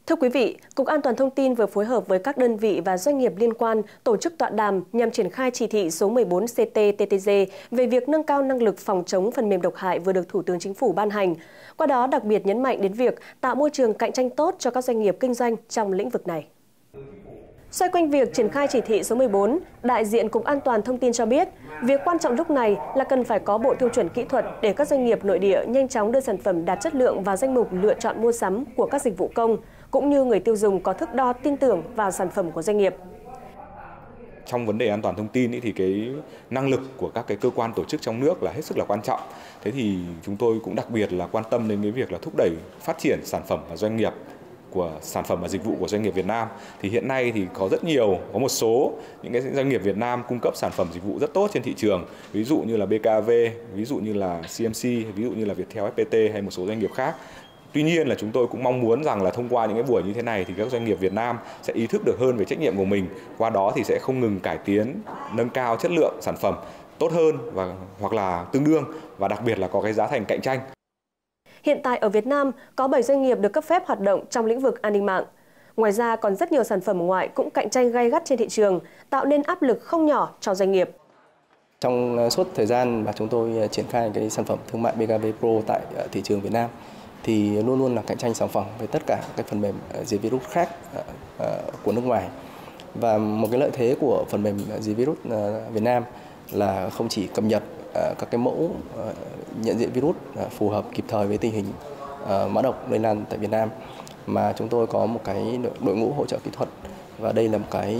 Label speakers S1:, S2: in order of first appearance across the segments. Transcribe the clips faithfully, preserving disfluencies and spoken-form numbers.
S1: Thưa quý vị, Cục An toàn Thông tin vừa phối hợp với các đơn vị và doanh nghiệp liên quan tổ chức tọa đàm nhằm triển khai chỉ thị số mười bốn C T T T G về việc nâng cao năng lực phòng chống phần mềm độc hại vừa được Thủ tướng Chính phủ ban hành. Qua đó đặc biệt nhấn mạnh đến việc tạo môi trường cạnh tranh tốt cho các doanh nghiệp kinh doanh trong lĩnh vực này. Xoay quanh việc triển khai chỉ thị số mười bốn, đại diện Cục An toàn Thông tin cho biết, việc quan trọng lúc này là cần phải có bộ tiêu chuẩn kỹ thuật để các doanh nghiệp nội địa nhanh chóng đưa sản phẩm đạt chất lượng vào danh mục lựa chọn mua sắm của các dịch vụ công, cũng như người tiêu dùng có thước đo tin tưởng vào sản phẩm của doanh nghiệp.
S2: Trong vấn đề an toàn thông tin ý, thì cái năng lực của các cái cơ quan tổ chức trong nước là hết sức là quan trọng. Thế thì chúng tôi cũng đặc biệt là quan tâm đến cái việc là thúc đẩy phát triển sản phẩm và doanh nghiệp của sản phẩm và dịch vụ của doanh nghiệp Việt Nam. Thì hiện nay thì có rất nhiều, có một số những cái doanh nghiệp Việt Nam cung cấp sản phẩm dịch vụ rất tốt trên thị trường. Ví dụ như là B K V, ví dụ như là C M C, ví dụ như là Viettel F P T hay một số doanh nghiệp khác. Tuy nhiên là chúng tôi cũng mong muốn rằng là thông qua những cái buổi như thế này thì các doanh nghiệp Việt Nam sẽ ý thức được hơn về trách nhiệm của mình. Qua đó thì sẽ không ngừng cải tiến, nâng cao chất lượng sản phẩm tốt hơn và hoặc là tương đương, và đặc biệt là có cái giá thành cạnh tranh.
S1: Hiện tại ở Việt Nam có bảy doanh nghiệp được cấp phép hoạt động trong lĩnh vực an ninh mạng. Ngoài ra còn rất nhiều sản phẩm ngoại cũng cạnh tranh gay gắt trên thị trường, tạo nên áp lực không nhỏ cho doanh nghiệp.
S3: Trong suốt thời gian mà chúng tôi triển khai cái sản phẩm thương mại B K V Pro tại thị trường Việt Nam thì luôn luôn là cạnh tranh sản phẩm với tất cả các phần mềm diệt virus khác của nước ngoài. Và một cái lợi thế của phần mềm diệt virus Việt Nam là không chỉ cập nhật các cái mẫu nhận diện virus phù hợp kịp thời với tình hình mã độc lây lan tại Việt Nam, mà chúng tôi có một cái đội ngũ hỗ trợ kỹ thuật, và đây là một cái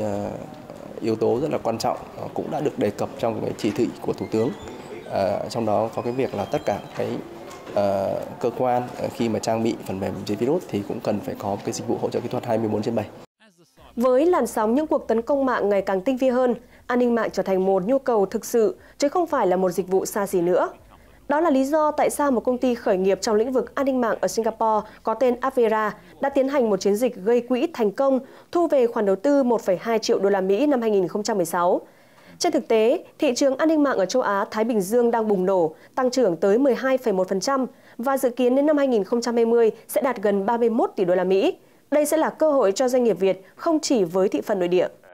S3: yếu tố rất là quan trọng cũng đã được đề cập trong cái chỉ thị của Thủ tướng. Trong đó có cái việc là tất cả cái Uh, cơ quan uh, khi mà trang bị phần mềm diệt virus thì cũng cần phải có một cái dịch vụ hỗ trợ kỹ thuật hai mươi bốn trên bảy.
S1: Với làn sóng những cuộc tấn công mạng ngày càng tinh vi hơn, an ninh mạng trở thành một nhu cầu thực sự chứ không phải là một dịch vụ xa xỉ nữa. Đó là lý do tại sao một công ty khởi nghiệp trong lĩnh vực an ninh mạng ở Singapore có tên Avera đã tiến hành một chiến dịch gây quỹ thành công, thu về khoản đầu tư một phẩy hai triệu đô la Mỹ năm hai nghìn không trăm mười sáu. Trên thực tế, thị trường an ninh mạng ở châu Á-Thái Bình Dương đang bùng nổ, tăng trưởng tới mười hai phẩy một phần trăm và dự kiến đến năm hai nghìn không trăm hai mươi sẽ đạt gần ba mươi mốt tỷ đô la Mỹ. Đây sẽ là cơ hội cho doanh nghiệp Việt không chỉ với thị phần nội địa.